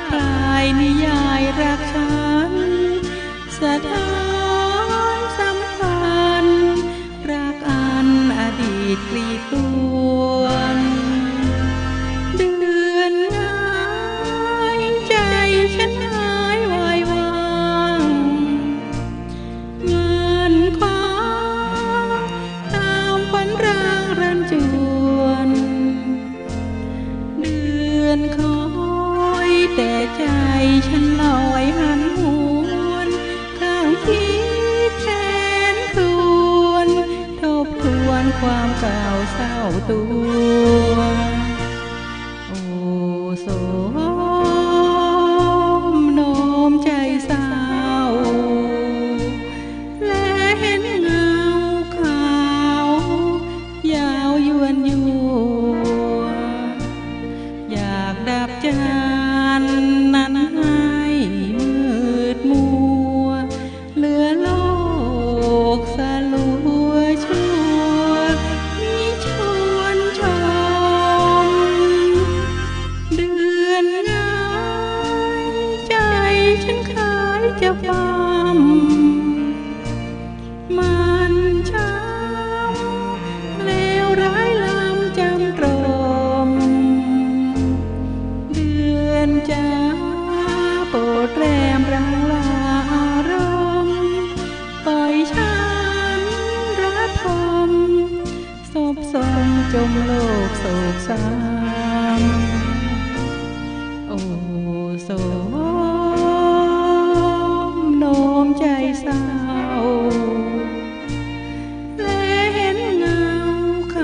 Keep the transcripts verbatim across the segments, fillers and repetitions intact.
พลายนิยายรักฉันสถานสัมพันธ์รักอันอดีตกลีตวนเดือนง่ายใจฉันหายวายวางงานคว้าตามฝันร้างรันจวนเดือนคอยแต่ใจฉันลอยหันหวนข้างคิดแทนควรทบทวนความเก่าเศร้าตัวโอ้โสมโน้มใจเศร้าและเห็นเงาขาวยาวยวนยัวอยากดับจานนั้นให้มืดมัวเหลือโลกสลัวชั่วมีชวนชมเดือนง่ายใจฉันขายจะฟำมันช้ำเลวร้ายลำจำตรมเดือนจ้าโปรดแรมรังลาอารมณ์ปล่อยฉันระทมศพทรงจมโลกโศกสามโอ้โสมโน้มใจเศร้าและเห็นเงาขา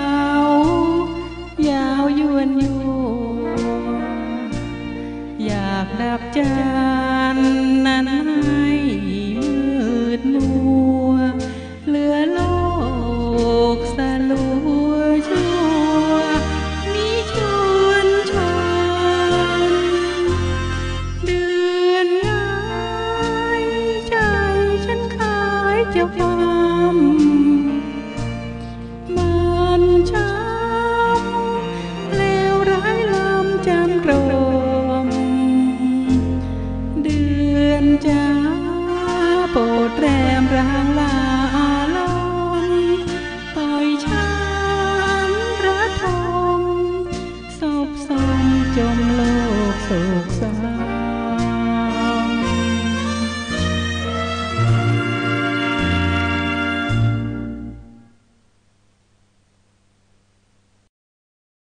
วยาวยวนยัวอยากดับจานนั้นให้มืดมัวเหลือโลกสลัวชั่วมีชวนชนเดือนง่ายใจฉันขายจะฟำมันช้ำเลวร้ายลำจำตรมเดือนจ้าโปรดแรมรางลาลมปล่อยฉันระทมศพทรงจมโลกโศกเศร้า